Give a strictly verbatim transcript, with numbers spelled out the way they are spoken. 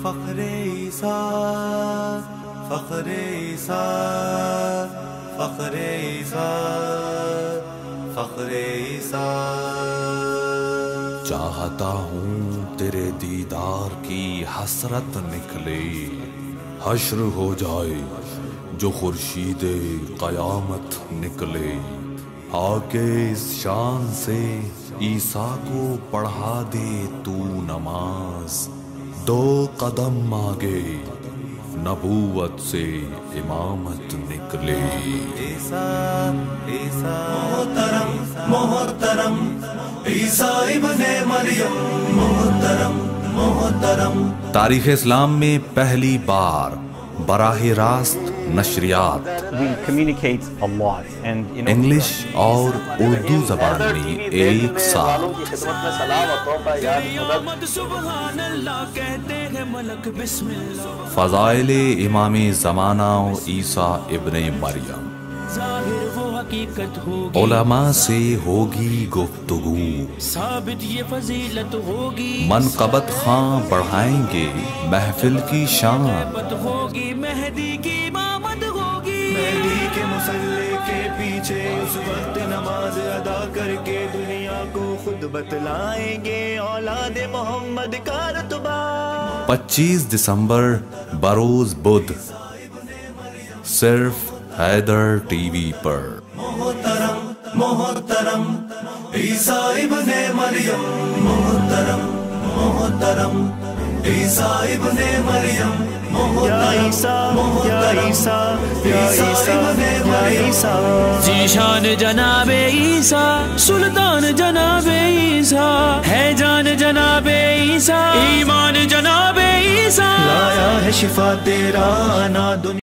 فخر عیسیٰ فخر عیسیٰ فخر عیسیٰ فخر عیسیٰ چاہتا ہوں تیرے دیدار کی حسرت نکلے، حشر ہو جائے جو خورشید قیامت نکلے، آ کے اس شان سے عیسیٰ کو پڑھا دے تو نماز، دو قدم آگے نبوت سے امامت نکلے۔ عیسیٰ عیسیٰ محترم محترم عیسیٰ ابن مریم محترم محترم۔ تاریخ اسلام میں پہلی بار براہ راست نشریات We communicate a lot and you know, English اور اردو زبان میں ایک ساتھ فضائل امام زمانہ عیسیٰ ابن مریم، علماء سے ہوگی گفتگو، ثابت یہ فضیلت ہوگی، منقبت خاں بڑھائیں گے محفل کی شان، ہوگی مہدی کی امامت ہوگی، مہدی کے مصلی کے پیچھے اس وقت نماز ادا کر کے دنیا کو خود بتلائیں گے اولاد محمد کا رتبہ۔ پچیس دسمبر بروز بدھ، صرف حیدر ٹی وی پر۔ محترم محترم عیسیٰ ابن مریم محترم محترم عیسیٰ ابن مریم محترم ذیشان جناب عیسیٰ، سلطان جناب عیسیٰ، ہے جان جناب عیسیٰ، ایمان جناب عیسیٰ، لایا ہے شفا تیرا آنا دنیا